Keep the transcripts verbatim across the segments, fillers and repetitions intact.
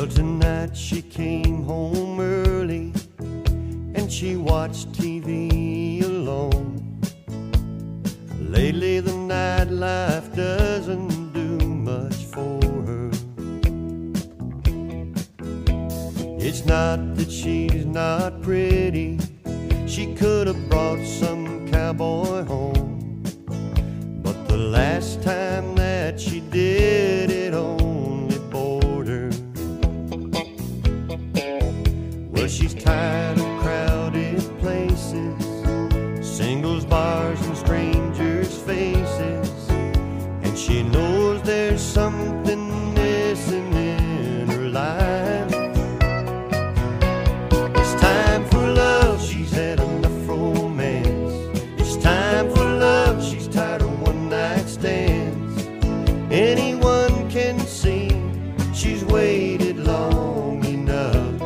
Well, tonight she came home early and she watched T V alone. Lately the nightlife doesn't do much for her. It's not that she's not pretty, she could have brought some cowboy home, but the last time that she did, it only bored her. Well, she's tired of crowded places, singles bars and strangers' faces, and she knows there's something missing in her life. It's time for love, she's had enough romance. It's time for love, she's tired of one-night stands. Anyone can see she's waited long enough.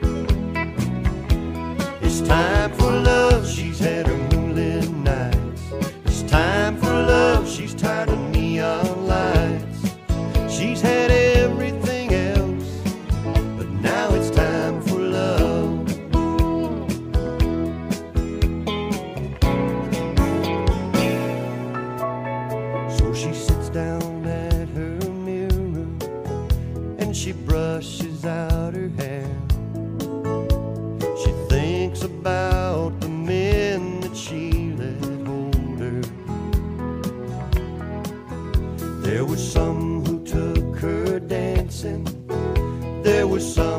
It's time for love, she's had her moonlit nights. It's time for love, she's tired of neon lights. She's had everything else, but now it's time for love. So she sits down at her mirror and she brushes out her hair. She thinks about the men that she let hold her. There were some who took her dancing, there were some